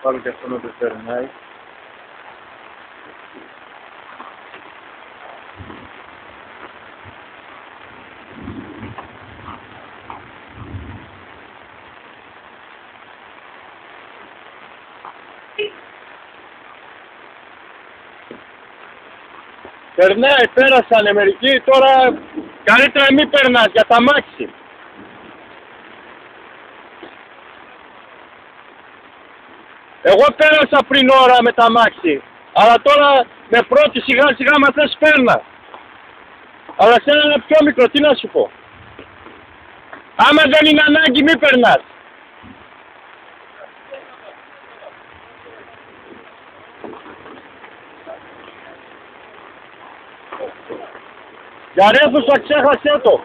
πάρω και αυτό να το περνάει. Περνάει, πέρασανε μερικοί, τώρα καλύτερα μην περνάς για τα μάξι. Εγώ πέρασα πριν ώρα με τα μάξι, αλλά τώρα με πρώτη σιγά σιγά μα θες πέρνα. Αλλά σε ένα πιο μικρό, τι να σου πω. Άμα δεν είναι ανάγκη μη περνάς. Για ρεύουσα ξέχασέ το.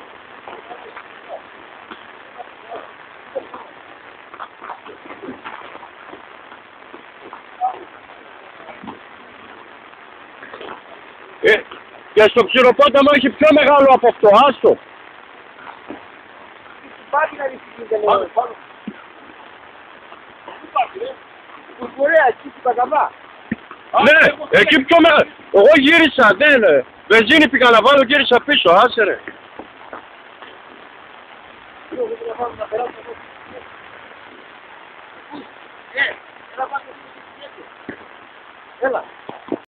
Και στο Ξηροπόταμο έχει πιο μεγάλο από αυτό, άστο. Υπάρχει να ρυθμίζεται λίγο πάνω. Κουρκουρέα, εκεί στην Παγκαμά. Ναι, εκεί πιο μεγάλο. Εγώ γύρισα, δεν. Βενζίνη πήγα να βάλω, γύρισα πίσω, άσε ρε. Έλα.